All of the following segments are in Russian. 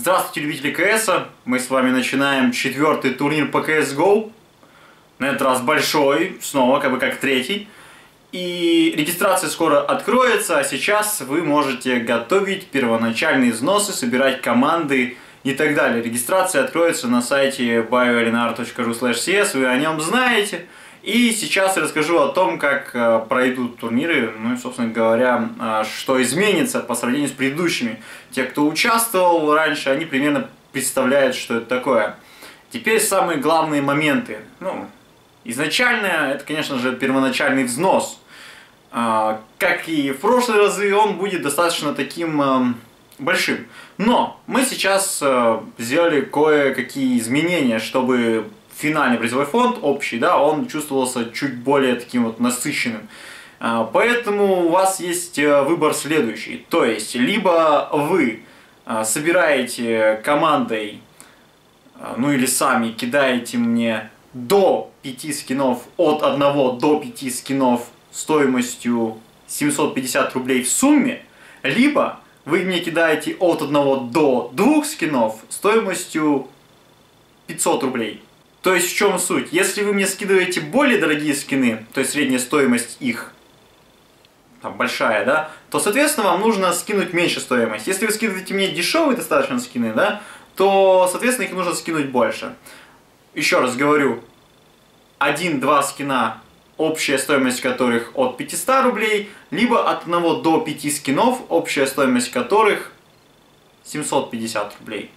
Здравствуйте, любители КС. Мы с вами начинаем 4-й турнир по CSGO. На этот раз большой, снова как третий. И регистрация скоро откроется, а сейчас вы можете готовить первоначальные взносы, собирать команды и так далее. Регистрация откроется на сайте bioelenar.ru/cs, вы о нем знаете. И сейчас я расскажу о том, как пройдут турниры, ну и, собственно говоря, что изменится по сравнению с предыдущими. Те, кто участвовал раньше, они примерно представляют, что это такое. Теперь самые главные моменты. Ну, изначально, это, конечно же, первоначальный взнос. Как и в прошлые разы, он будет достаточно таким большим. Но мы сейчас сделали кое-какие изменения, чтобы финальный призовой фонд общий, да, он чувствовался чуть более таким вот насыщенным. Поэтому у вас есть выбор следующий. То есть, либо вы собираете командой, ну или сами кидаете мне до 5 скинов, от 1 до 5 скинов стоимостью 750 рублей в сумме, либо вы мне кидаете от 1 до 2 скинов стоимостью 500 рублей. То есть в чем суть? Если вы мне скидываете более дорогие скины, то есть средняя стоимость их там большая, да, то соответственно вам нужно скинуть меньше стоимость. Если вы скидываете мне дешевые достаточно скины, да, то соответственно их нужно скинуть больше. Еще раз говорю, 1-2 скина, общая стоимость которых от 500 рублей, либо от 1 до 5 скинов, общая стоимость которых 750 рублей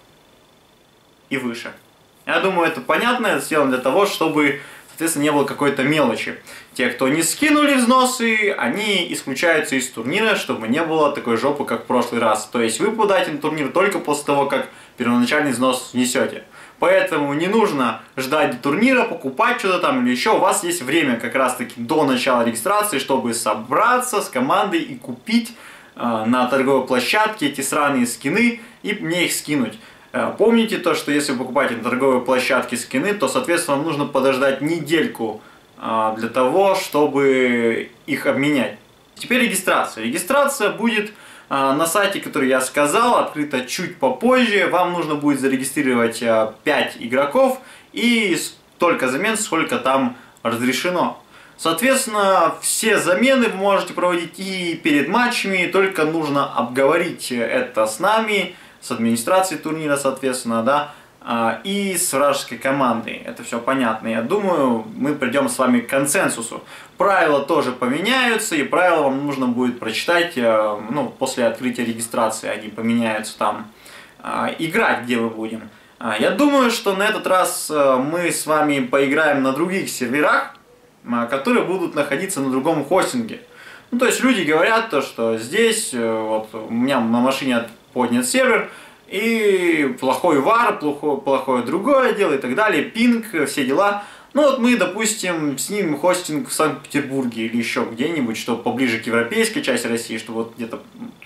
и выше. Я думаю, это понятно, это сделано для того, чтобы, соответственно, не было какой-то мелочи. Те, кто не скинули взносы, они исключаются из турнира, чтобы не было такой жопы, как в прошлый раз. То есть вы попадаете на турнир только после того, как первоначальный взнос внесете. Поэтому не нужно ждать до турнира, покупать что-то там или еще. У вас есть время как раз таки до начала регистрации, чтобы собраться с командой и купить на торговой площадке эти сраные скины и мне их скинуть. Помните то, что если вы покупаете на торговой площадке скины, то, соответственно, вам нужно подождать недельку для того, чтобы их обменять. Теперь регистрация. Регистрация будет на сайте, который я сказал, открыта чуть попозже. Вам нужно будет зарегистрировать 5 игроков и столько замен, сколько там разрешено. Соответственно, все замены вы можете проводить и перед матчами, только нужно обговорить это с нами, с администрацией турнира, соответственно, да, и с вражеской командой. Это все понятно. Я думаю, мы придем с вами к консенсусу. Правила тоже поменяются, и правила вам нужно будет прочитать, ну, после открытия регистрации они поменяются там. Играть где мы будем. Я думаю, что на этот раз мы с вами поиграем на других серверах, которые будут находиться на другом хостинге. Ну, то есть люди говорят то, что здесь, вот у меня на машине поднят сервер, и плохой вар, плохое другое дело и так далее, пинг, все дела. Ну вот мы, допустим, снимем хостинг в Санкт-Петербурге или еще где-нибудь, чтобы поближе к европейской части России, чтобы вот где-то,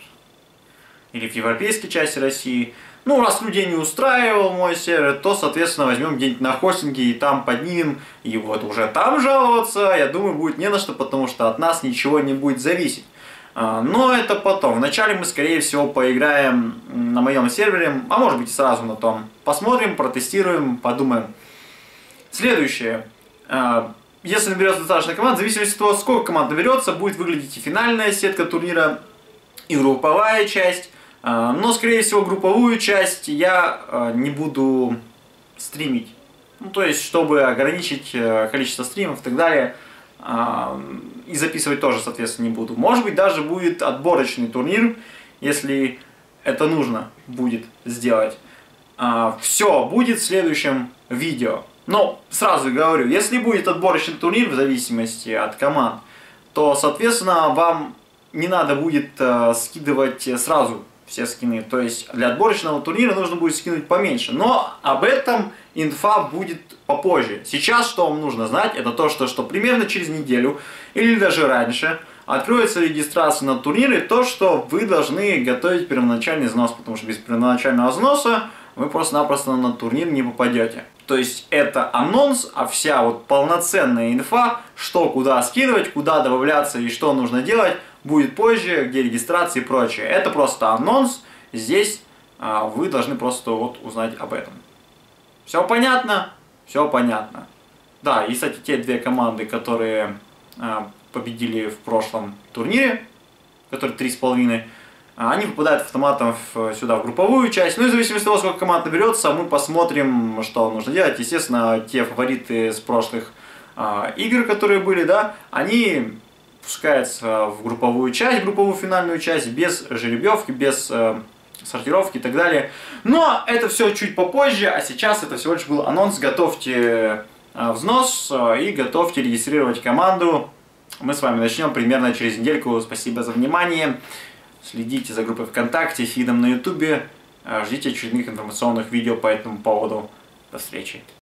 или в европейской части России. Ну, раз людей не устраивал мой сервер, то, соответственно, возьмем где-нибудь на хостинге и там поднимем, и вот уже там жаловаться, я думаю, будет не на что, потому что от нас ничего не будет зависеть. Но это потом. Вначале мы, скорее всего, поиграем на моем сервере, а может быть и сразу на том. Посмотрим, протестируем, подумаем. Следующее. Если наберется достаточно команд, в зависимости от того, сколько команд наберется, будет выглядеть и финальная сетка турнира, и групповая часть. Но, скорее всего, групповую часть я не буду стримить. Ну, то есть, чтобы ограничить количество стримов и так далее. И записывать тоже, соответственно, не буду. Может быть, даже будет отборочный турнир, если это нужно будет сделать. Все будет в следующем видео. Но сразу говорю, если будет отборочный турнир, в зависимости от команд, то, соответственно, вам не надо будет скидывать сразу все скины. То есть для отборочного турнира нужно будет скинуть поменьше. Но об этом инфа будет попозже. Сейчас что вам нужно знать, это то, что примерно через неделю или даже раньше откроется регистрация на турнир, и то, что вы должны готовить первоначальный взнос, потому что без первоначального взноса вы просто-напросто на турнир не попадете. То есть это анонс, а вся вот полноценная инфа, что куда скидывать, куда добавляться и что нужно делать, будет позже, где регистрация и прочее. Это просто анонс. Здесь вы должны просто вот узнать об этом. Все понятно? Все понятно. Да, и, кстати, те две команды, которые победили в прошлом турнире, которые 3,5, они попадают автоматом сюда, в групповую часть. Ну и в зависимости от того, сколько команд наберется, мы посмотрим, что нужно делать. Естественно, те фавориты с прошлых игр, которые были, да, они пускаются в групповую часть, групповую финальную часть, без жеребьевки, без сортировки и так далее. Но это все чуть попозже, а сейчас это всего лишь был анонс. Готовьте взнос и готовьте регистрировать команду. Мы с вами начнем примерно через недельку. Спасибо за внимание. Следите за группой ВКонтакте, фидом на Ютубе. Ждите очередных информационных видео по этому поводу. До встречи.